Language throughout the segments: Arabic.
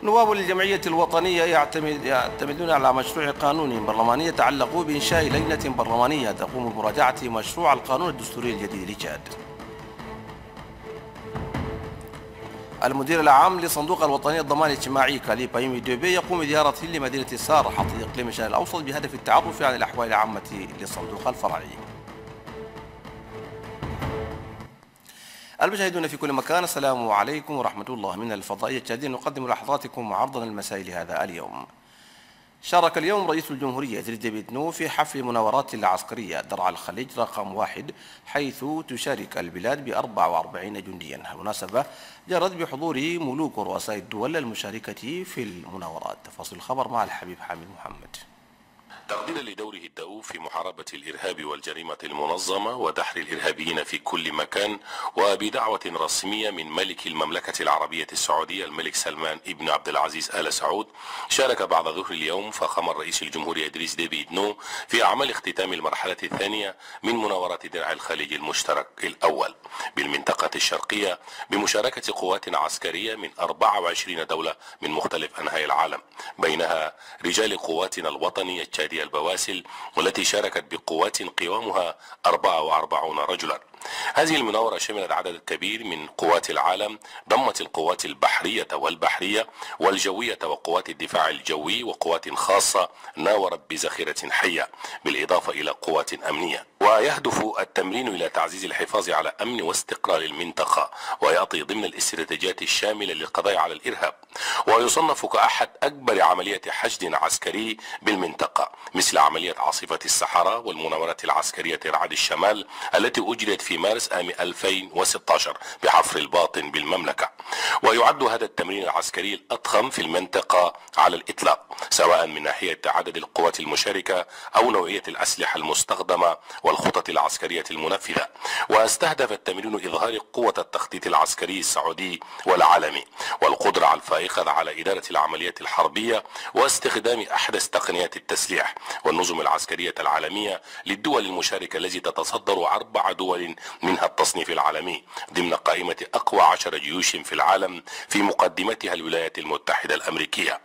نواب الجمعية الوطنية يعتمدون على مشروع قانوني برلماني يتعلق بإنشاء لجنة برلمانية تقوم بمراجعة مشروع القانون الدستوري الجديد لتشاد. المدير العام لصندوق الوطني الضمان الاجتماعي كالي بايمي دوبي يقوم بزيارة لمدينة سار حاطة إقليم الشرق الأوسط بهدف التعرف على الأحوال العامة للصندوق الفرعي. المشاهدون في كل مكان، السلام عليكم ورحمة الله. من الفضائية التشادية نقدم لحضراتكم عرضنا المسائي لهذا اليوم. شارك اليوم رئيس الجمهورية إدريس ديبي إتنو في حفل مناورات العسكرية درع الخليج رقم 1، حيث تشارك البلاد ب44 جنديا. المناسبة جرت بحضور ملوك ورؤساء الدول المشاركة في المناورات. تفاصيل الخبر مع الحبيب حامد محمد. تقديرا لدوره الدؤوب في محاربة الإرهاب والجريمة المنظمة ودحر الإرهابيين في كل مكان، وبدعوة رسمية من ملك المملكة العربية السعودية الملك سلمان ابن عبد العزيز آل سعود، شارك بعد ظهر اليوم فخامة رئيس الجمهورية إدريس ديبي إتنو في أعمال اختتام المرحلة الثانية من مناورات درع الخليج المشترك الأول بالمنطقة الشرقية بمشاركة قوات عسكرية من 24 دولة من مختلف أنحاء العالم، بينها رجال قواتنا الوطنية التشادية البواسل والتي شاركت بقوات قوامها 44 رجلا. هذه المناورة شملت عدد كبير من قوات العالم، ضمت القوات البحرية والبحرية والجوية وقوات الدفاع الجوي وقوات خاصة ناورت بذخيرة حية، بالإضافة إلى قوات أمنية. ويهدف التمرين إلى تعزيز الحفاظ على أمن واستقرار المنطقة، ويأتي ضمن الاستراتيجيات الشاملة للقضاء على الإرهاب، ويصنف كأحد أكبر عملية حشد عسكري بالمنطقة، مثل عملية عاصفة الصحراء والمناورات العسكرية رعد الشمال التي أجريت في مارس عام 2016 بحفر الباطن بالمملكة. ويعد هذا التمرين العسكري الأضخم في المنطقة على الإطلاق، سواء من ناحية عدد القوات المشاركة أو نوعية الأسلحة المستخدمة والخطط العسكرية المنفذة. واستهدف التمرين إظهار قوة التخطيط العسكري السعودي والعالمي والقدرة الفائقة على إدارة العمليات الحربية واستخدام أحدث تقنيات التسليح والنظم العسكرية العالمية للدول المشاركة التي تتصدر 4 دول منها التصنيف العالمي ضمن قائمة أقوى 10 جيوش في العالم، في مقدمتها الولايات المتحدة الأمريكية.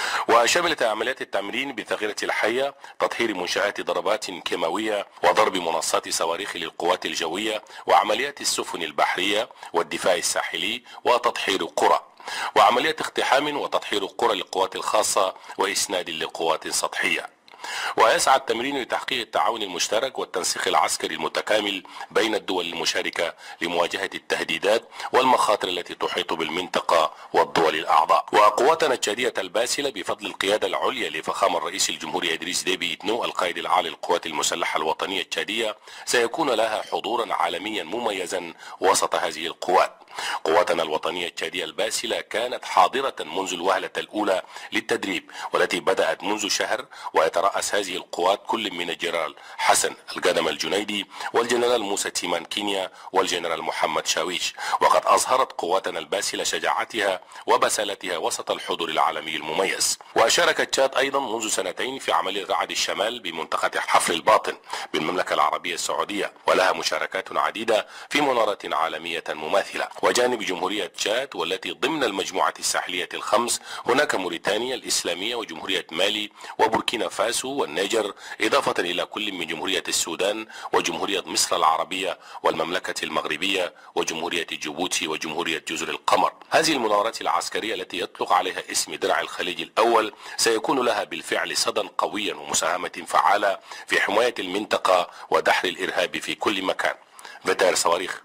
وشملت عمليات التمرين بذخيرة الحية تطهير منشآت ضربات كيماوية وضرب منصات صواريخ للقوات الجوية وعمليات السفن البحرية والدفاع الساحلي وتطهير قرى، وعمليات اقتحام وتطهير قرى للقوات الخاصة وإسناد لقوات سطحية. ويسعى التمرين لتحقيق التعاون المشترك والتنسيق العسكري المتكامل بين الدول المشاركة لمواجهة التهديدات والمخاطر التي تحيط بالمنطقة والدول الأعضاء. وقواتنا التشادية الباسلة بفضل القيادة العليا لفخامة الرئيس الجمهورية إدريس ديبي إتنو القائد العام للقوات المسلحة الوطنية التشادية سيكون لها حضورا عالميا مميزا وسط هذه القوات. قواتنا الوطنية التشادية الباسلة كانت حاضرة منذ الوهلة الأولى للتدريب، والتي بدأت منذ شهر، ويترأس هذه القوات كل من الجنرال حسن القدم الجنيدي والجنرال موسى تيمان كينيا والجنرال محمد شاويش. وقد أظهرت قواتنا الباسلة شجاعتها وبسالتها وسط الحضور العالمي المميز. وشاركت تشاد أيضا منذ 2 في عملية رعد الشمال بمنطقة حفر الباطن بالمملكة العربية السعودية، ولها مشاركات عديدة في منارات عالمية مماثلة. وجانب جمهورية تشاد والتي ضمن المجموعة الساحلية ال5 هناك موريتانيا الإسلامية وجمهورية مالي وبوركينا فاسو والنيجر، إضافة إلى كل من جمهورية السودان وجمهورية مصر العربية والمملكة المغربية وجمهورية جيبوتي وجمهورية جزر القمر. هذه المناورات العسكرية التي يطلق عليها اسم درع الخليج الأول سيكون لها بالفعل صدى قويا ومساهمة فعالة في حماية المنطقة ودحر الإرهاب في كل مكان. فتاير صواريخ.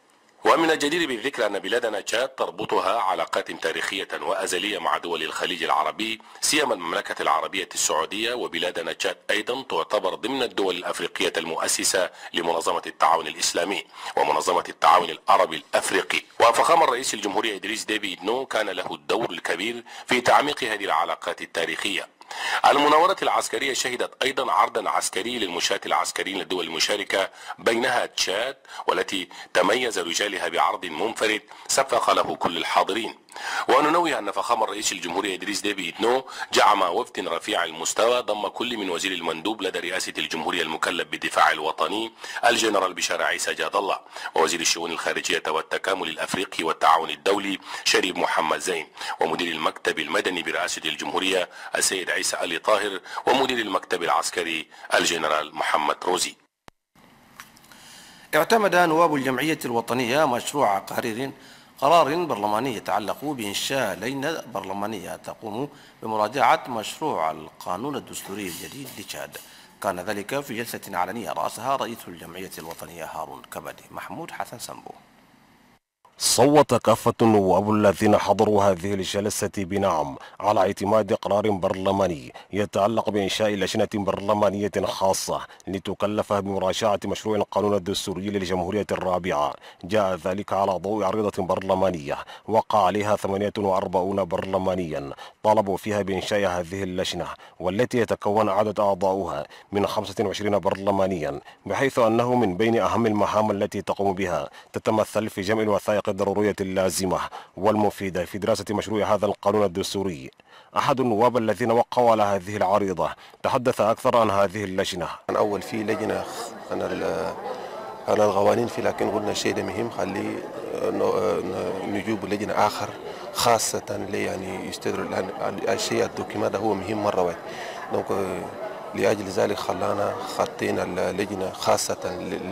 ومن الجدير بالذكر أن بلادنا تشاد تربطها علاقات تاريخية وأزلية مع دول الخليج العربي، سيما المملكة العربية السعودية. وبلادنا تشاد أيضا تعتبر ضمن الدول الأفريقية المؤسسة لمنظمة التعاون الإسلامي ومنظمة التعاون العربي الأفريقي. وفخامة الرئيس الجمهورية إدريس ديبي إتنو كان له الدور الكبير في تعميق هذه العلاقات التاريخية. المناورة العسكرية شهدت أيضا عرضا عسكري للمنشآت العسكريين للدول المشاركة بينها تشاد، والتي تميز رجالها بعرض منفرد سبق له كل الحاضرين، وننوه أن فخامة الرئيس الجمهورية إدريس ديبي إتنو جمع وفد رفيع المستوى ضم كل من وزير المندوب لدى رئاسة الجمهورية المكلف بالدفاع الوطني الجنرال بشار عيسى جاد الله، ووزير الشؤون الخارجية والتكامل الأفريقي والتعاون الدولي شريف محمد زين، ومدير المكتب المدني برئاسة الجمهورية السيد عيسى علي طاهر، ومدير المكتب العسكري الجنرال محمد روزي. اعتمد نواب الجمعية الوطنية مشروع قرار برلماني يتعلق بإنشاء لجنة برلمانية تقوم بمراجعة مشروع القانون الدستوري الجديد لتشاد. كان ذلك في جلسة علنية رأسها رئيس الجمعية الوطنية هارون كبدي. محمود حسن سمبو. صوت كافة النواب الذين حضروا هذه الجلسة بنعم على اعتماد قرار برلماني يتعلق بإنشاء لجنة برلمانية خاصة لتكلف بمراجعة مشروع القانون الدستوري للجمهورية الرابعة. جاء ذلك على ضوء عريضة برلمانية وقع عليها 48 برلمانيا طالبوا فيها بإنشاء هذه اللجنة، والتي يتكون عدد أعضاؤها من 25 برلمانيا، بحيث أنه من بين أهم المهام التي تقوم بها تتمثل في جمع الوثائق الضرورية اللازمة والمفيدة في دراسة مشروع هذا القانون الدستوري. أحد النواب الذين وقعوا على هذه العريضة تحدث أكثر عن هذه اللجنة. أول في لجنة عن القوانين، في لكن قلنا شيء ده مهم، خلي نجيب لجنة آخر خاصة يعني يستدروا الشيء الدوكيمات ده هو مهم مرة واحد. دونك لأجل ذلك خلانا خطينا اللجنة خاصة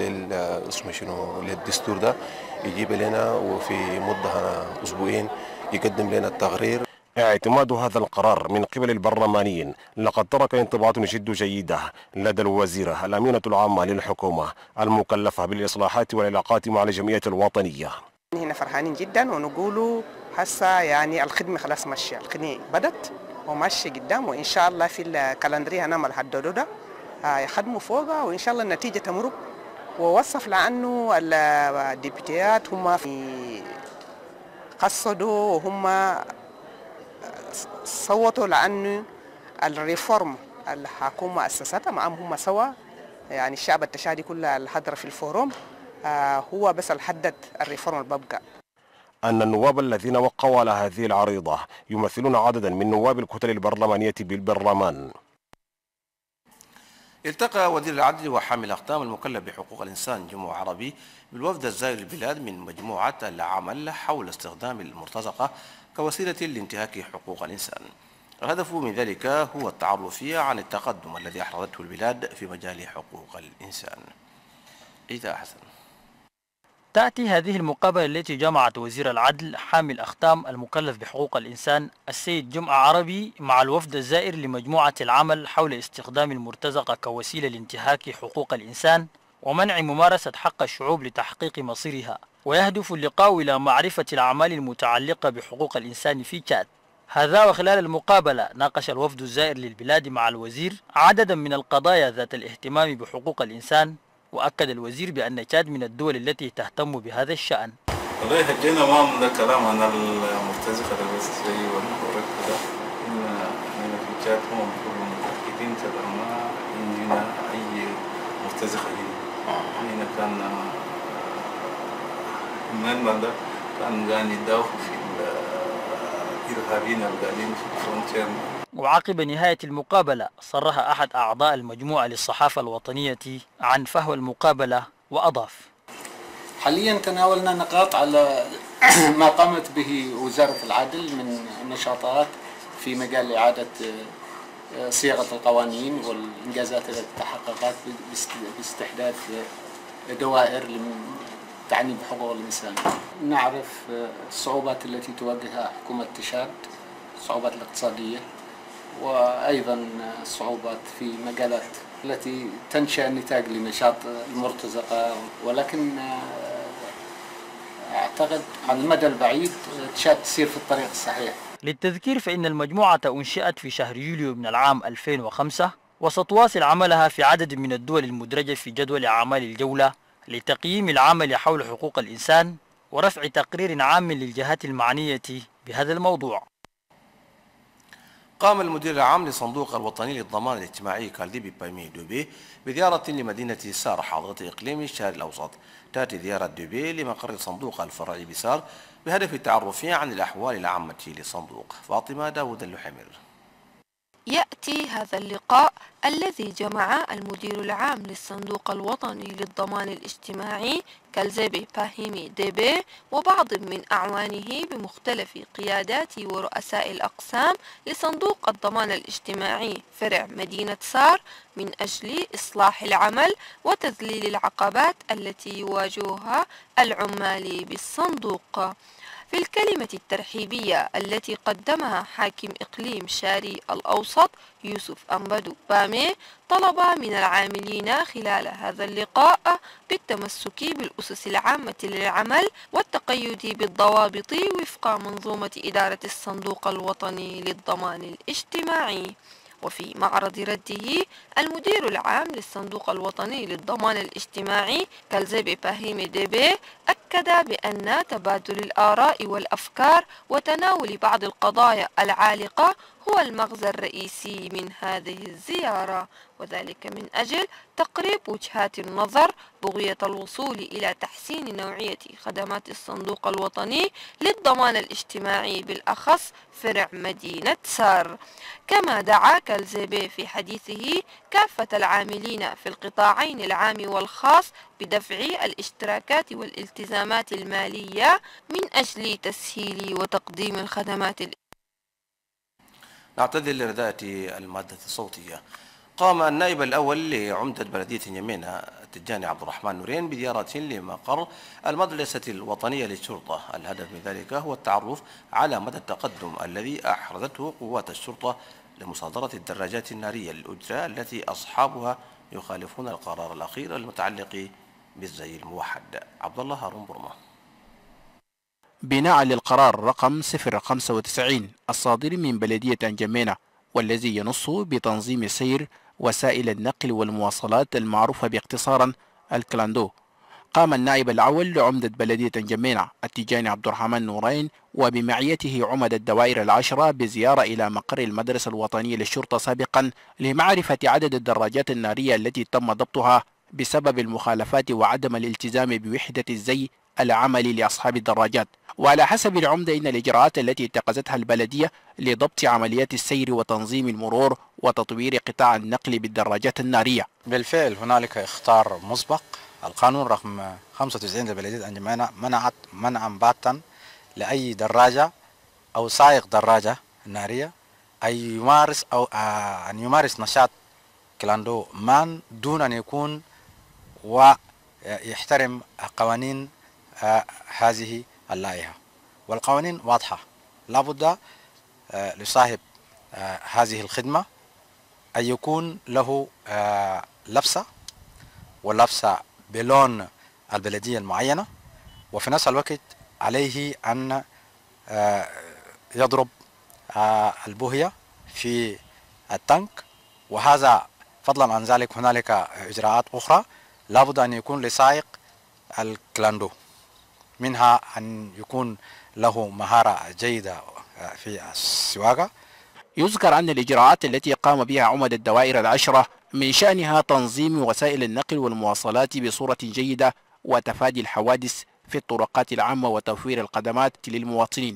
للدستور ده يجيب لنا وفي مدة أسبوعين يقدم لنا التقرير. اعتماد هذا القرار من قبل البرلمانيين لقد ترك انطباعات جد جيدة لدى الوزيرة الأمينة العامة للحكومة المكلفة بالإصلاحات والعلاقات مع الجمعية الوطنية. هنا فرحانين جدا ونقولوا هسه يعني الخدمة خلاص ماشية، الخدمة بدت وماشية قدام، وإن شاء الله في الكالندرية هنعمل حددوا ده يخدموا فوقها، وإن شاء الله النتيجة تمرق. ووصف لأنه الديبتيات هم قصدوا وهم صوتوا لأنه الريفورم الحكومة أسستها معهم هم سوا، يعني الشعب التشادي كله الحضر في الفوروم هو بس الحدد الريفورم الببقى. أن النواب الذين وقعوا على هذه العريضة يمثلون عددا من نواب الكتل البرلمانية بالبرلمان. التقى وزير العدل وحامل الأختام المكلف بحقوق الإنسان جمهور عربي بالوفد الزائر البلاد من مجموعة العمل حول استخدام المرتزقة كوسيلة لانتهاك حقوق الإنسان. الهدف من ذلك هو التعرف عن التقدم الذي أحرزته البلاد في مجال حقوق الإنسان. إذا حسن. تأتي هذه المقابلة التي جمعت وزير العدل حامل أختام المكلف بحقوق الإنسان السيد جمعة عربي مع الوفد الزائر لمجموعة العمل حول استخدام المرتزقة كوسيلة لانتهاك حقوق الإنسان ومنع ممارسة حق الشعوب لتحقيق مصيرها. ويهدف اللقاء إلى معرفة الأعمال المتعلقة بحقوق الإنسان في تشاد. هذا وخلال المقابلة ناقش الوفد الزائر للبلاد مع الوزير عددا من القضايا ذات الاهتمام بحقوق الإنسان. وأكد الوزير بأن تشاد من الدول التي تهتم بهذا الشأن. والله حجينا ما من كلام عن المرتزقة بس زي والمفروض كده إن في تشاد هم متأكدين كده ما عندنا أي مرتزقة هنا كان من ده كان قاعد يدافع في الإرهابيين القاعدين في الفرونتير. وعقب نهاية المقابلة صرح أحد أعضاء المجموعة للصحافة الوطنية عن فهو المقابلة وأضاف: حاليا تناولنا نقاط على ما قامت به وزارة العدل من نشاطات في مجال إعادة صياغة القوانين والإنجازات التي تحققت باستحداث دوائر تعني بحقوق الإنسان. نعرف الصعوبات التي تواجهها حكومة تشاد، الصعوبات الاقتصادية، وأيضا الصعوبات في مجالات التي تنشأ نتاج لنشاط المرتزقة، ولكن أعتقد على المدى البعيد تشاد تسير في الطريق الصحيح. للتذكير فإن المجموعة أنشئت في شهر يوليو من العام 2005 وستواصل عملها في عدد من الدول المدرجة في جدول أعمال الجولة لتقييم العمل حول حقوق الإنسان ورفع تقرير عام للجهات المعنية بهذا الموضوع. قام المدير العام للصندوق الوطني للضمان الاجتماعي كالديبي بايمي دوبي بزيارة لمدينة سار حاضرة إقليم الشرق الأوسط. تأتي زيارة دوبي لمقر الصندوق الفرعي بسار بهدف التعرف عن الأحوال العامة للصندوق. فاطمة داود اللحمر. يأتي هذا اللقاء الذي جمع المدير العام للصندوق الوطني للضمان الاجتماعي كالزيبي باهيمي ديبي وبعض من أعوانه بمختلف قيادات ورؤساء الأقسام لصندوق الضمان الاجتماعي فرع مدينة سار من أجل إصلاح العمل وتذليل العقبات التي يواجهها العمال بالصندوق. في الكلمة الترحيبية التي قدمها حاكم إقليم شاري الأوسط يوسف أمبدو بامي طلب من العاملين خلال هذا اللقاء بالتمسك بالأسس العامة للعمل والتقيد بالضوابط وفق منظومة إدارة الصندوق الوطني للضمان الاجتماعي. وفي معرض رده المدير العام للصندوق الوطني للضمان الاجتماعي كالزيبي باهيمي ديبي أكد بأن تبادل الآراء والأفكار وتناول بعض القضايا العالقة هو المغزى الرئيسي من هذه الزيارة، وذلك من أجل تقريب وجهات النظر بغية الوصول إلى تحسين نوعية خدمات الصندوق الوطني للضمان الاجتماعي بالأخص فرع مدينة سار. كما دعا كالزيبي في حديثه كافة العاملين في القطاعين العام والخاص بدفع الاشتراكات والالتزامات المالية من أجل تسهيل وتقديم الخدمات. نعتذر لرداءة المادة الصوتية. قام النائب الأول لعمدة بلدية نجمينة التجاني عبد الرحمن نورين بزيارة لمقر المدرسة الوطنية للشرطة. الهدف من ذلك هو التعرف على مدى التقدم الذي أحرزته قوات الشرطة لمصادرة الدراجات النارية للأجرة التي أصحابها يخالفون القرار الأخير المتعلق بالزي الموحد. عبد الله هارون برما. بناء للقرار رقم 095 الصادر من بلدية نجمينة والذي ينص بتنظيم سير وسائل النقل والمواصلات المعروفة باختصارا الكلاندو، قام النائب الأول لعمدة بلدية نجمينة التجاني عبد الرحمن نورين وبمعيته عمد الدوائر العشرة بزيارة إلى مقر المدرسة الوطنية للشرطة سابقا لمعرفة عدد الدراجات النارية التي تم ضبطها بسبب المخالفات وعدم الالتزام بوحدة الزي العملي لأصحاب الدراجات. وعلى حسب العمدة إن الإجراءات التي اتخذتها البلدية لضبط عمليات السير وتنظيم المرور وتطوير قطاع النقل بالدراجات النارية. بالفعل هنالك اخطار مسبق. القانون رقم 95 لبلدية نجمينة منعت منعا باتا لأي دراجة أو سائق دراجة نارية أن يمارس نشاط كلاندو مان دون أن يكون ويحترم قوانين هذه اللائحة. والقوانين واضحة، لابد لصاحب هذه الخدمة أن يكون له لبسة ولبسة بلون البلدية المعينة، وفي نفس الوقت عليه أن يضرب البوهية في التانك. وهذا فضلا عن ذلك هنالك إجراءات أخرى لابد أن يكون لسائق الكلاندو، منها أن يكون له مهارة جيدة في السواقة. يذكر أن الإجراءات التي قام بها عمد الدوائر العشرة من شأنها تنظيم وسائل النقل والمواصلات بصورة جيدة وتفادي الحوادث في الطرقات العامة وتوفير الخدمات للمواطنين.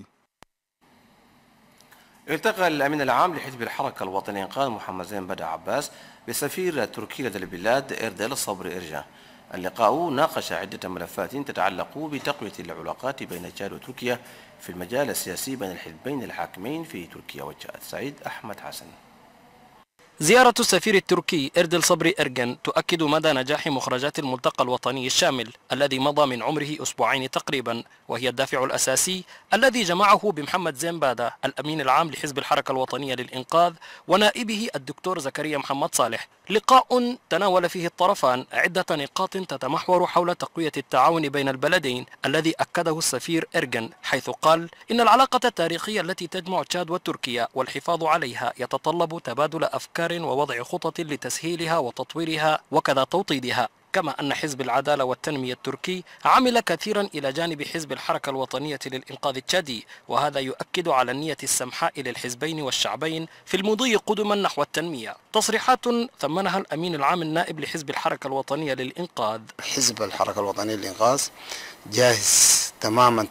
التقى الأمين العام لحزب الحركة الوطنية الإنقاذ محمد زين بدع عباس بسفير تركيا لدى البلاد إردال صبري إرجان. اللقاء ناقش عدة ملفات تتعلق بتقوية العلاقات بين تشاد وتركيا في المجال السياسي بين الحزبين الحاكمين في تركيا وتشاد. سعيد أحمد حسن. زيارة السفير التركي إردل صبري إرجن تؤكد مدى نجاح مخرجات الملتقى الوطني الشامل الذي مضى من عمره أسبوعين تقريبا، وهي الدافع الأساسي الذي جمعه بمحمد زين بادا الأمين العام لحزب الحركة الوطنية للإنقاذ ونائبه الدكتور زكريا محمد صالح. لقاء تناول فيه الطرفان عدة نقاط تتمحور حول تقوية التعاون بين البلدين الذي أكده السفير إرجن، حيث قال إن العلاقة التاريخية التي تجمع تشاد وتركيا والحفاظ عليها يتطلب تبادل أفكار ووضع خطط لتسهيلها وتطويرها وكذا توطيدها. كما أن حزب العدالة والتنمية التركي عمل كثيرا إلى جانب حزب الحركة الوطنية للإنقاذ التشادي، وهذا يؤكد على النية السمحاء للحزبين والشعبين في المضي قدما نحو التنمية. تصريحات ثمنها الأمين العام النائب لحزب الحركة الوطنية للإنقاذ. حزب الحركة الوطنية للإنقاذ جاهز تماما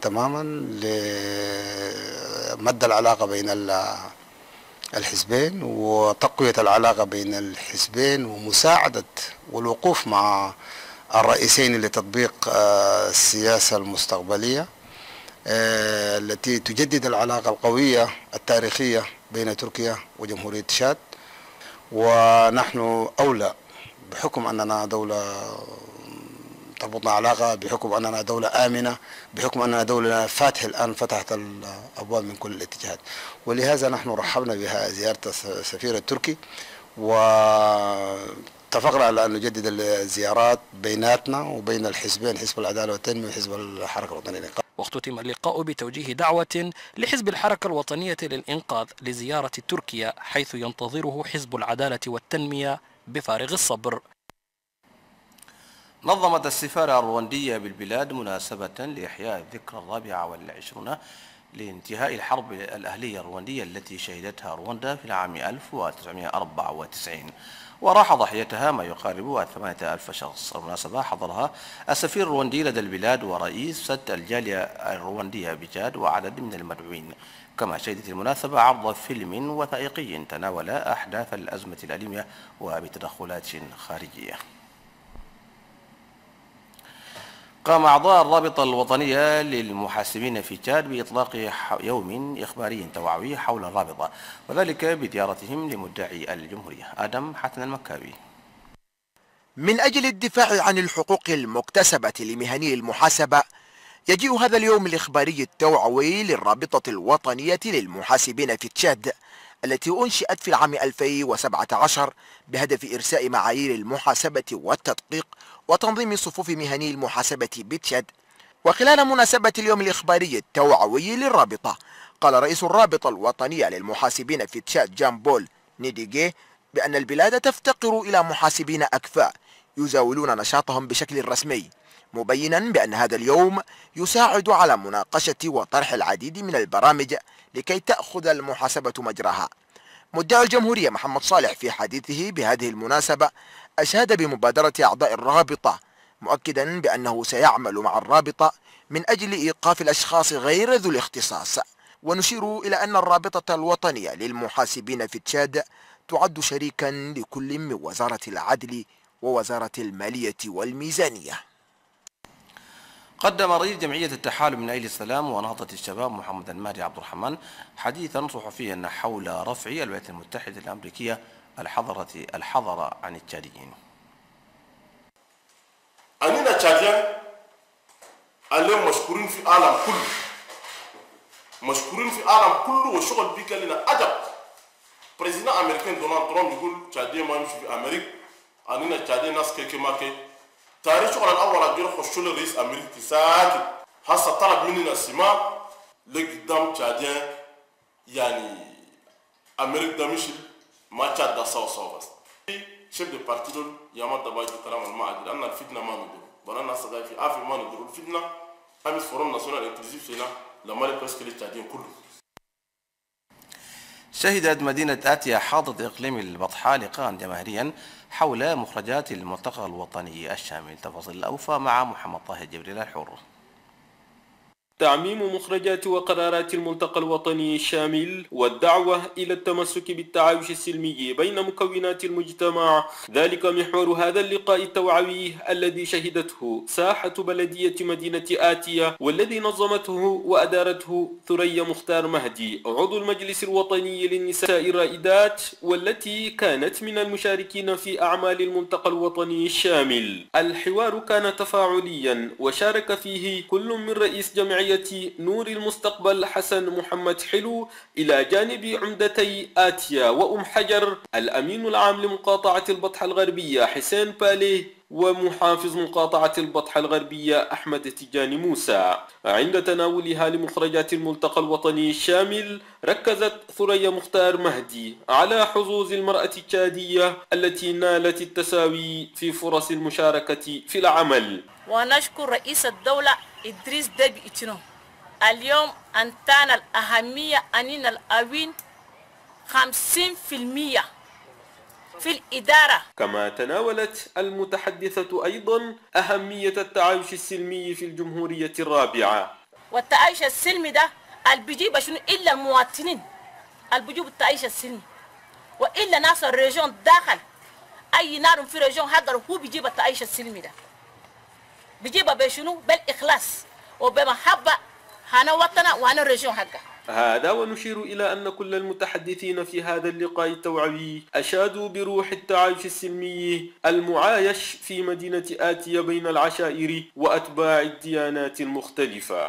لمد العلاقة بين الحزبين وتقوية العلاقة بين الحزبين ومساعدة والوقوف مع الرئيسين لتطبيق السياسة المستقبلية التي تجدد العلاقة القوية التاريخية بين تركيا وجمهورية تشاد. ونحن أولى بحكم أننا دولة تربطنا علاقة، بحكم أننا دولة آمنة، بحكم أننا دولة الآن فتحت الأبواب من كل الاتجاهات، ولهذا نحن رحبنا بها زيارة السفير التركي، واتفقنا على أن نجدد الزيارات بيناتنا وبين الحزبين، حزب العدالة والتنمية وحزب الحركة الوطنية للإنقاذ. واختتم اللقاء بتوجيه دعوة لحزب الحركة الوطنية للإنقاذ لزيارة تركيا، حيث ينتظره حزب العدالة والتنمية بفارغ الصبر. نظمت السفارة الرواندية بالبلاد مناسبة لإحياء الذكرى 24 لانتهاء الحرب الأهلية الرواندية التي شهدتها رواندا في العام 1994، وراح ضحيتها ما يقارب 8000 شخص. المناسبة حضرها السفير الرواندي لدى البلاد ورئيسة الجالية الرواندية بجاد وعدد من المدعوين. كما شهدت المناسبة عرض فيلم وثائقي تناول أحداث الأزمة الأليمة وبتدخلات خارجية. قام أعضاء الرابطة الوطنية للمحاسبين في تشاد بإطلاق يوم إخباري توعوي حول الرابطة، وذلك بزيارتهم لمدعي الجمهورية. آدم حسن المكاوي. من أجل الدفاع عن الحقوق المكتسبة لمهني المحاسبة، يجيء هذا اليوم الإخباري التوعوي للرابطة الوطنية للمحاسبين في تشاد التي أنشئت في العام 2017 بهدف إرساء معايير المحاسبة والتدقيق وتنظيم صفوف مهني المحاسبة بتشاد. وخلال مناسبة اليوم الإخباري التوعوي للرابطة، قال رئيس الرابطة الوطنية للمحاسبين في تشاد جان بول نيديجي بأن البلاد تفتقر إلى محاسبين أكفاء يزاولون نشاطهم بشكل رسمي، مبينا بأن هذا اليوم يساعد على مناقشة وطرح العديد من البرامج لكي تأخذ المحاسبة مجراها. مدعي الجمهورية محمد صالح في حديثه بهذه المناسبة أشاد بمبادرة أعضاء الرابطة، مؤكدا بأنه سيعمل مع الرابطة من أجل إيقاف الأشخاص غير ذو الاختصاص. ونشير إلى أن الرابطة الوطنية للمحاسبين في تشاد تعد شريكا لكل من وزارة العدل ووزارة المالية والميزانية. قدم رئيس جمعية التحالف من أجل السلام ونهضة الشباب محمد المهدي عبد الرحمن حديثا صحفيا حول رفع الولايات المتحدة الأمريكية الحظر عن التشاديين. أننا تشاديين اليوم مشكورين في العالم كله، مشكورين في العالم كله، وشغل بيك لنا عجب. بريزيدنت أمريكان دونالد ترامب يقول تشاديين ما يمشي في أمريكا، أننا تشاديين ناس كيكي ماكي. تاريخ شغل الأول أجير خشول الرئيس أمريكي ساكت، هسه طلب مننا السماء لقدام تشاديين، يعني أمريكا ده مشي ما تشاد ده صو بس. شيف دي بارتي دول يامات دباجي كلام المعادل، أن الفتنة ما ندور، بنا صداي في آفي ما ندور الفتنة. أمس فورم ناسيونال انكلوزيف هنا لما يبقى كل تشاديين كله. شهدت مدينة آتيا حاضر إقليم البطحاء لقاء جماهيريا حول مخرجات الملتقى الوطني الشامل. تفاصيل الأوفى مع محمد طاهر جبريل الحر. تعميم مخرجات وقرارات الملتقى الوطني الشامل والدعوة إلى التمسك بالتعايش السلمي بين مكونات المجتمع، ذلك محور هذا اللقاء التوعوي الذي شهدته ساحة بلدية مدينة آتيا، والذي نظمته وأدارته ثريا مختار مهدي عضو المجلس الوطني للنساء الرائدات، والتي كانت من المشاركين في أعمال الملتقى الوطني الشامل. الحوار كان تفاعليا وشارك فيه كل من رئيس جمعية نور المستقبل حسن محمد حلو إلى جانب عمدتي آتيا وأم حجر الأمين العام لمقاطعة البطحاء الغربية حسين بالي ومحافظ مقاطعة البطحة الغربية أحمد تيجاني موسى. عند تناولها لمخرجات الملتقى الوطني الشامل، ركزت ثريا مختار مهدي على حظوظ المرأة التشادية التي نالت التساوي في فرص المشاركة في العمل. ونشكر رئيس الدولة إدريس ديبي إتنو اليوم أنتنا الأهمية أننا الأوين 50% في الإدارة. كما تناولت المتحدثة أيضا أهمية التعايش السلمي في الجمهورية الرابعة. والتعايش السلمي ده البيجيب شنو إلا المواطنين البيجيب التعايش السلمي، وإلا ناس الريجون داخل أي نار في ريجون هذا هو بيجيب التعايش السلمي ده، بيجيبها بشنو؟ بالإخلاص وبمحبة هنا وطنا وهنا الريجون حقه. هذا ونشير إلى أن كل المتحدثين في هذا اللقاء التوعوي أشادوا بروح التعايش السلمي المعايش في مدينة آتية بين العشائر وأتباع الديانات المختلفة.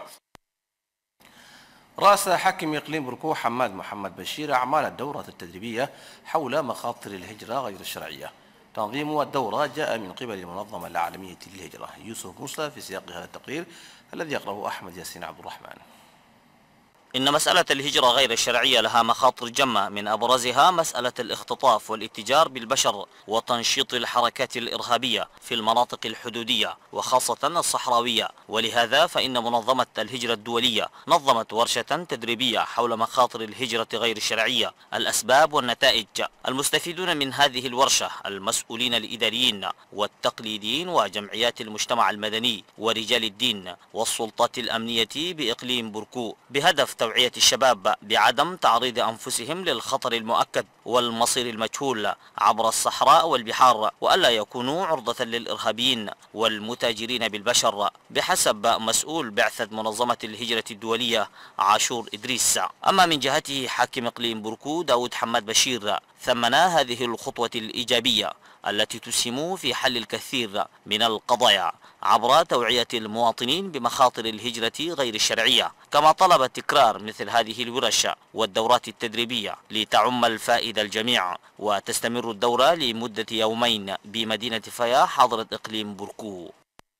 رأس حاكم إقليم بركو حماد محمد بشير أعمال الدورة التدريبية حول مخاطر الهجرة غير الشرعية. تنظيم الدورة جاء من قبل المنظمة العالمية للهجرة. يوسف موسى في سياق هذا التقرير الذي يقرأه أحمد ياسين عبد الرحمن. إن مسألة الهجرة غير الشرعية لها مخاطر جمة، من أبرزها مسألة الاختطاف والاتجار بالبشر وتنشيط الحركات الإرهابية في المناطق الحدودية وخاصة الصحراوية. ولهذا فإن منظمة الهجرة الدولية نظمت ورشة تدريبية حول مخاطر الهجرة غير الشرعية، الأسباب والنتائج. المستفيدون من هذه الورشة المسؤولين الإداريين والتقليديين وجمعيات المجتمع المدني ورجال الدين والسلطات الأمنية بإقليم بركو، بهدف توعية الشباب بعدم تعريض أنفسهم للخطر المؤكد والمصير المجهول عبر الصحراء والبحار، وألا يكونوا عرضة للإرهابيين والمتاجرين بالبشر، بحسب مسؤول بعثة منظمة الهجرة الدولية عاشور إدريس. أما من جهته حاكم إقليم بركو داود حماد بشير ثمن هذه الخطوة الإيجابية التي تسهم في حل الكثير من القضايا عبر توعية المواطنين بمخاطر الهجرة غير الشرعية، كما طلب تكرار مثل هذه الورش والدورات التدريبية لتعم الفائدة الجميع. وتستمر الدورة لمدة يومين بمدينة فيا حاضرة إقليم بركو.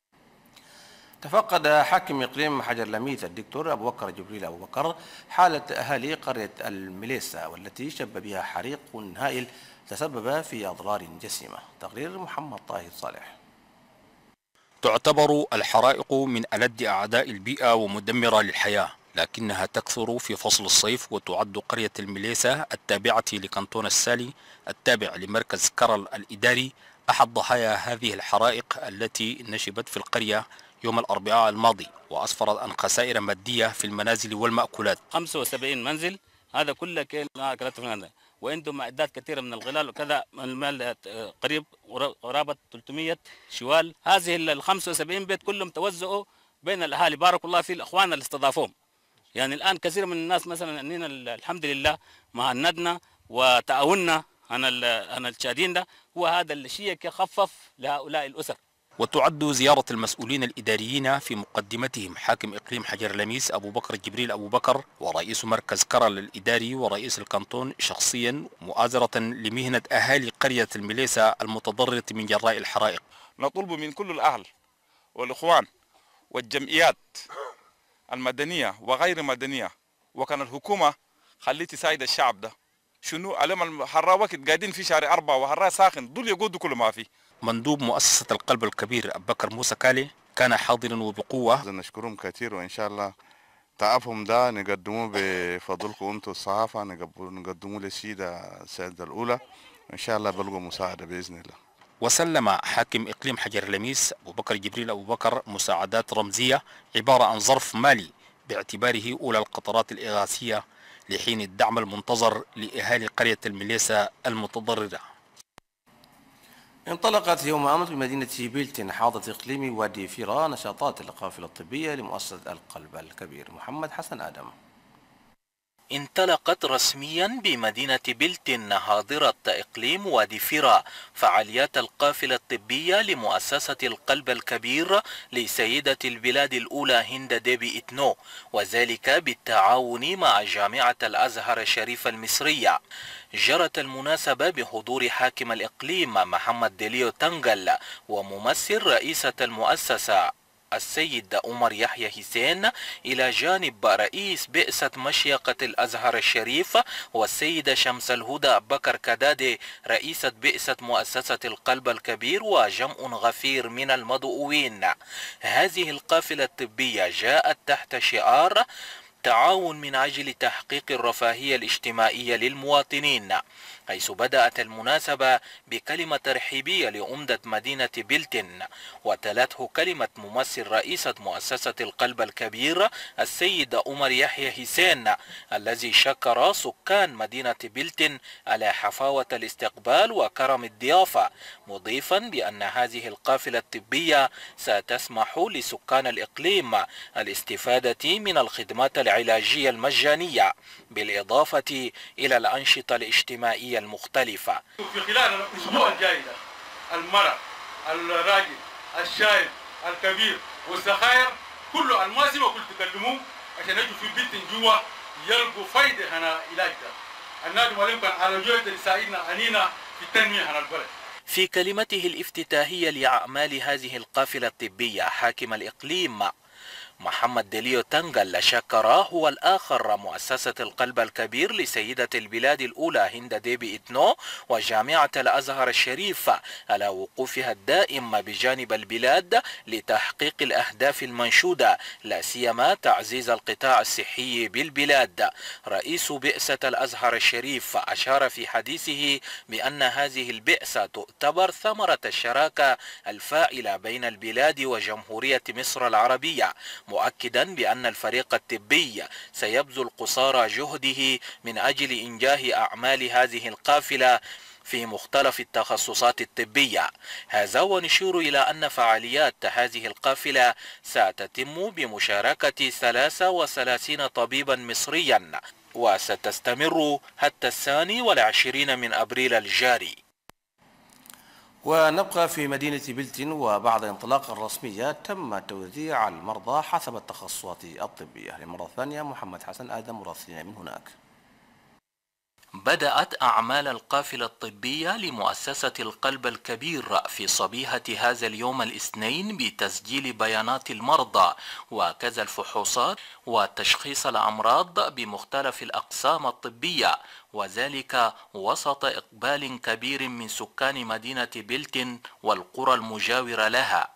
تفقد حاكم إقليم حجر لميث الدكتور أبو بكر جبريل أبو بكر حالة أهالي قرية المليسة والتي شب بها حريق هائل تسبب في أضرار جسيمة. تقرير محمد طاهر صالح. تعتبر الحرائق من ألد أعداء البيئة ومدمرة للحياة، لكنها تكثر في فصل الصيف، وتعد قرية المليسة التابعة لكنتون السالي التابع لمركز كرل الإداري أحد ضحايا هذه الحرائق التي نشبت في القرية يوم الأربعاء الماضي، وأسفرت عن خسائر مادية في المنازل والمأكولات. 75 منزل، هذا كله كان وعندهم معدات كثيرة من الغلال وكذا، المال قريب قرابة 300 شوال. هذه ال 75 بيت كلهم توزعوا بين الأهالي، بارك الله في الأخوان اللي استضافوهم. يعني الآن كثير من الناس مثلا أننا الحمد لله مهندنا وتعاوننا عن الشادين ده، هو هذا الشيء يخفف لهؤلاء الأسر. وتعد زيارة المسؤولين الإداريين في مقدمتهم حاكم إقليم حجر لميس أبو بكر جبريل أبو بكر ورئيس مركز كرل الإداري ورئيس الكنتون شخصيا مؤازرة لمهنة أهالي قرية المليسة المتضررة من جراء الحرائق. نطلب من كل الأهل والإخوان والجمعيات المدنية وغير مدنية، وكان الحكومة خليه تساعد الشعب ده. شنو علم الحرا وقت قاعدين في شارع 4 وحرا ساخن، دول يقودوا كل ما فيه. مندوب مؤسسة القلب الكبير أبو بكر موسى كالي كان حاضرا وبقوة. نشكرهم كثير، وإن شاء الله تعبهم ده نقدموه بفضلكم أنتم الصحافة، نقدموه للسيدة السيدة الأولى، وإن شاء الله بلغوا مساعدة بإذن الله. وسلم حاكم إقليم حجر لميس أبو بكر جبريل أبو بكر مساعدات رمزية عبارة عن ظرف مالي باعتباره أولى القطرات الإغاثية لحين الدعم المنتظر لأهالي قرية المليسة المتضررة. انطلقت يوم أمس بمدينة بيلتن حاضرة إقليم وادي فيرا نشاطات القافلة الطبية لمؤسسة القلب الكبير. محمد حسن آدم. انطلقت رسميا بمدينة بلتن حاضرة إقليم وادي فيرا فعاليات القافلة الطبية لمؤسسة القلب الكبير لسيدة البلاد الأولى هند ديبي إتنو، وذلك بالتعاون مع جامعة الأزهر الشريف المصرية. جرت المناسبة بحضور حاكم الإقليم محمد ديليو تانغل وممثل رئيسة المؤسسة السيد عمر يحيى حسين إلى جانب رئيس بئسة مشيقة الأزهر الشريف والسيدة شمس الهدى بكر كدادي رئيسة بئسة مؤسسة القلب الكبير وجمع غفير من المدعوين. هذه القافلة الطبية جاءت تحت شعار تعاون من أجل تحقيق الرفاهية الاجتماعية للمواطنين، حيث بدأت المناسبة بكلمة ترحيبية لعمدة مدينة بلتن وتلته كلمة ممثل رئيسة مؤسسة القلب الكبير السيد عمر يحيى حسين الذي شكر سكان مدينة بلتن على حفاوة الاستقبال وكرم الضيافة، مضيفا بأن هذه القافلة الطبية ستسمح لسكان الإقليم الاستفادة من الخدمات العلاجية المجانية بالإضافة إلى الأنشطة الاجتماعية المختلفة. في خلال الأسبوع الجاي المرأة، الراجل، الشايب، الكبير والزخائر كله المازم وكل تكلموه عشان يجوا في بلتن جوا يلقوا فايدة هنا علاج ده. النادي ولم كان على جهد يساعدنا أنينا في التنمية هنا البلد. في كلمته الافتتاحية لأعمال هذه القافلة الطبية حاكم الإقليم محمد ديليو تانغل شكر هو الآخر مؤسسة القلب الكبير لسيدة البلاد الأولى هند ديبي إتنو وجامعة الأزهر الشريف على وقوفها الدائم بجانب البلاد لتحقيق الأهداف المنشودة، لا سيما تعزيز القطاع الصحي بالبلاد. رئيس بئسة الأزهر الشريف أشار في حديثه بأن هذه البئسة تعتبر ثمرة الشراكة الفاعلة بين البلاد وجمهورية مصر العربية، مؤكدا بأن الفريق الطبي سيبذل قصارى جهده من أجل إنجاح أعمال هذه القافلة في مختلف التخصصات الطبية. هذا ونشير إلى أن فعاليات هذه القافلة ستتم بمشاركة 33 طبيبا مصريا وستستمر حتى 22 من أبريل الجاري. ونبقى في مدينة بلتن، وبعد انطلاق الرسمية تم توزيع المرضى حسب التخصصات الطبية. للمرة الثانية محمد حسن آدم مراسلنا من هناك. بدأت أعمال القافلة الطبية لمؤسسة القلب الكبير في صبيحة هذا اليوم الاثنين بتسجيل بيانات المرضى وكذا الفحوصات وتشخيص الأمراض بمختلف الأقسام الطبية، وذلك وسط إقبال كبير من سكان مدينة بلتن والقرى المجاورة لها.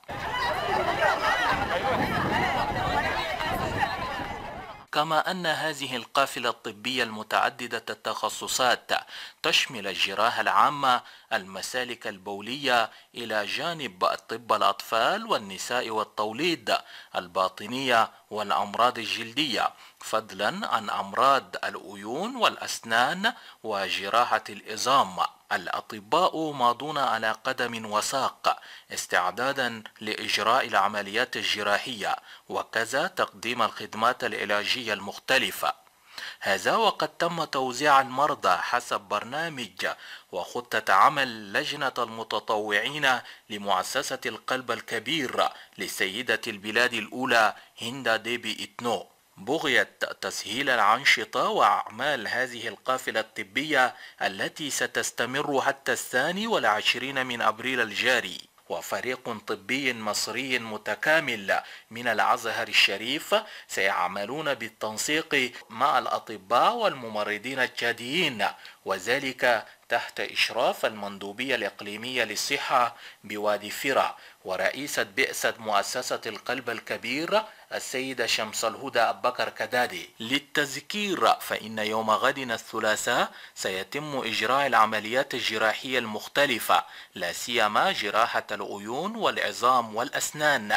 كما أن هذه القافلة الطبية المتعددة التخصصات تشمل الجراحة العامة، المسالك البولية، إلى جانب الطب الأطفال والنساء والتوليد، الباطنية والأمراض الجلدية، فضلا عن أمراض العيون والأسنان وجراحة العظام. الأطباء ماضون على قدم وساق استعدادا لإجراء العمليات الجراحية وكذا تقديم الخدمات العلاجية المختلفة. هذا وقد تم توزيع المرضى حسب برنامج وخطة عمل لجنة المتطوعين لمؤسسة القلب الكبير لسيدة البلاد الأولى هند ديبي إتنو، بغية تسهيل الأنشطة وأعمال هذه القافلة الطبية التي ستستمر حتى 22 من أبريل الجاري. وفريق طبي مصري متكامل من الأزهر الشريف سيعملون بالتنسيق مع الأطباء والممرضين التشاديين، وذلك تحت إشراف المندوبية الإقليمية للصحة بوادي فيرا ورئيسة بئسة مؤسسة القلب الكبير السيدة شمس الهدى بكر كدادي. للتذكير فإن يوم غد الثلاثاء سيتم إجراء العمليات الجراحية المختلفة، لا سيما جراحة العيون والعظام والأسنان.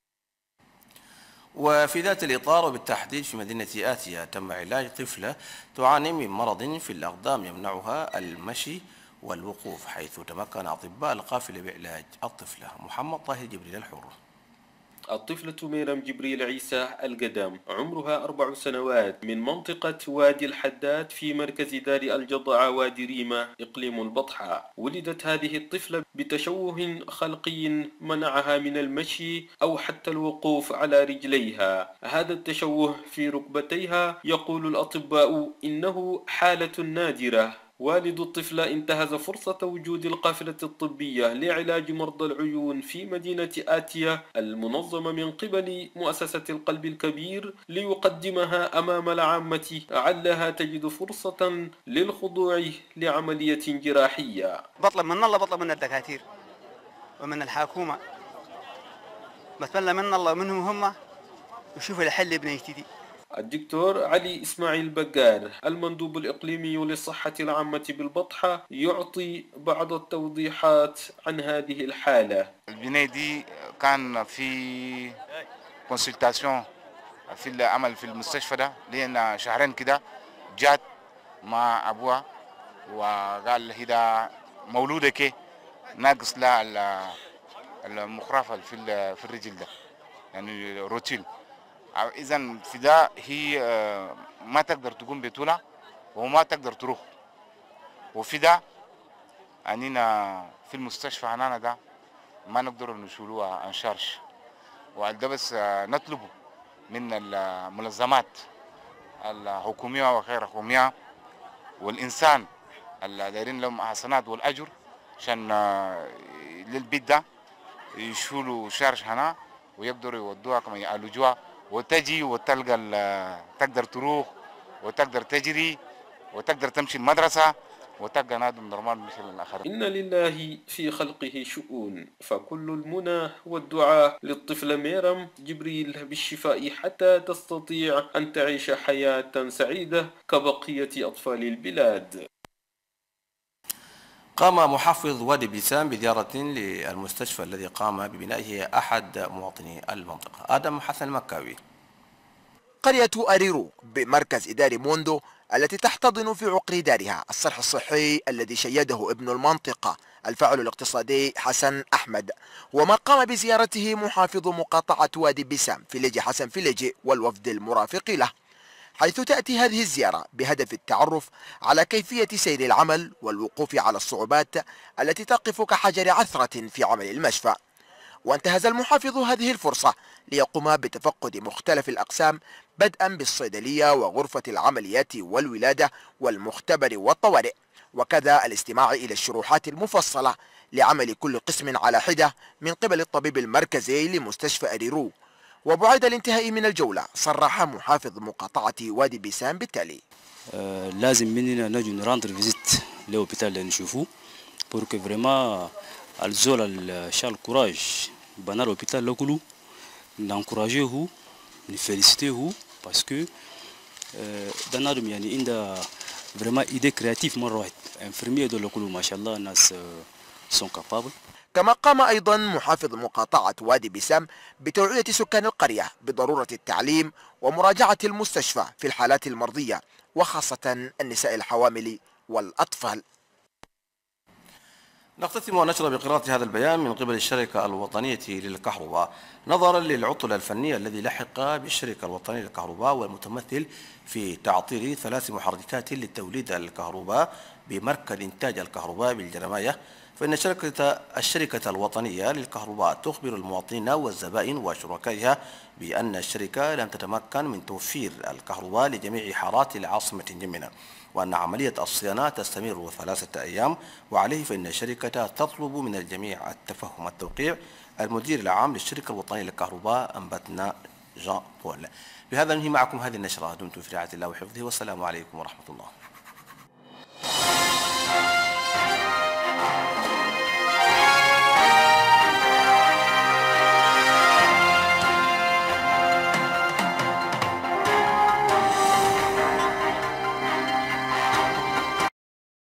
وفي ذات الإطار وبالتحديد في مدينة آتيا تم علاج طفلة تعاني من مرض في الأقدام يمنعها المشي والوقوف، حيث تمكن أطباء القافلة بعلاج الطفلة. محمد طاهر جبريل الحر. الطفلة ميرام جبريل عيسى القدام عمرها 4 سنوات من منطقة وادي الحداد في مركز دار الجضعة وادي ريمة إقليم البطحة. ولدت هذه الطفلة بتشوه خلقي منعها من المشي أو حتى الوقوف على رجليها. هذا التشوه في ركبتيها يقول الأطباء إنه حالة نادرة. والد الطفلة انتهز فرصة وجود القافلة الطبية لعلاج مرضى العيون في مدينة آتية المنظمة من قبل مؤسسة القلب الكبير ليقدمها أمام العامة علها تجد فرصة للخضوع لعملية جراحية. بطلب من الله، بطلب من الدكاترة ومن الحكومة، بتمنى من الله منهم هم وشوفوا الحل بنيتي. الدكتور علي إسماعيل بقار المندوب الإقليمي للصحة العامة بالبطحة يعطي بعض التوضيحات عن هذه الحالة. البنية دي كان في كونسلتاسيون في العمل في المستشفى ده لأن شهرين كده جات مع أبوها وقال هي مولودة كي ناقص لها المخرفة في الرجل ده يعني روتيل. إذن في ده هي ما تقدر تقوم بطولها وما تقدر تروح. وفي ده أنينا في المستشفى هنا ده ما نقدر نشيلوها انشارش. وده بس نطلبه من المنظمات الحكومية وغير الحكومية والإنسان اللي دايرين لهم حسنات والأجر عشان للبيت ده يشيلوا شارش هنا ويقدروا يودوها كما يعالجوها وتجي وتلقى تقدر تروح وتقدر تجري وتقدر تمشي المدرسة وتبقى نادم نورمال مثل الآخرين. إن لله في خلقه شؤون، فكل المنى والدعاء للطفلة ميرام جبريل بالشفاء حتى تستطيع أن تعيش حياة سعيدة كبقية أطفال البلاد. قام محافظ وادي بيسام بزيارة للمستشفى الذي قام ببنائه أحد مواطني المنطقة. آدم حسن مكاوي. قرية أريرو بمركز إداري موندو التي تحتضن في عقر دارها الصرح الصحي الذي شيده ابن المنطقة الفاعل الاقتصادي حسن أحمد، وما قام بزيارته محافظ مقاطعة وادي بيسام فيليجي حسن فيليجي والوفد المرافق له، حيث تأتي هذه الزيارة بهدف التعرف على كيفية سير العمل والوقوف على الصعوبات التي تقف كحجر عثرة في عمل المشفى. وانتهز المحافظ هذه الفرصة ليقوم بتفقد مختلف الأقسام بدءا بالصيدلية وغرفة العمليات والولادة والمختبر والطوارئ، وكذا الاستماع إلى الشروحات المفصلة لعمل كل قسم على حدة من قبل الطبيب المركزي لمستشفى أريرو. وبعد الانتهاء من الجولة صرح محافظ مقاطعة وادي بيسام بالتالي: لازم مننا نجي نراندر فيزيت لوبيتال اللي نشوفوه بوركو فريما الزول الشال كوراج بنا لوبيتال لكلو نانكوراجيه نفيليسيتيه باسكو ده نادم يعني عنده فريما ايدي كرياتيف مره واحد انفيرمير دول كلو ما شاء الله الناس سون كابابل. كما قام أيضا محافظ مقاطعة وادي بيسام بتوعية سكان القرية بضرورة التعليم ومراجعة المستشفى في الحالات المرضية وخاصة النساء الحوامل والأطفال. نختتم ونشر بقراءة هذا البيان من قبل الشركة الوطنية للكهرباء نظرا للعطل الفني الذي لحق بالشركة الوطنية للكهرباء والمتمثل في تعطيل 3 محركات لتوليد الكهرباء بمركز إنتاج الكهرباء بالجرماية، فإن الشركة الوطنية للكهرباء تخبر المواطنين والزبائن وشركائها بأن الشركة لم تتمكن من توفير الكهرباء لجميع حارات العاصمة جمنة، وأن عملية الصيانة تستمر 3 أيام، وعليه فإن الشركة تطلب من الجميع التفهم والتوقيع. المدير العام للشركة الوطنية للكهرباء أنبتنا جان بول. بهذا ننهي معكم هذه النشرة، دمتم في رعاية الله وحفظه، والسلام عليكم ورحمة الله.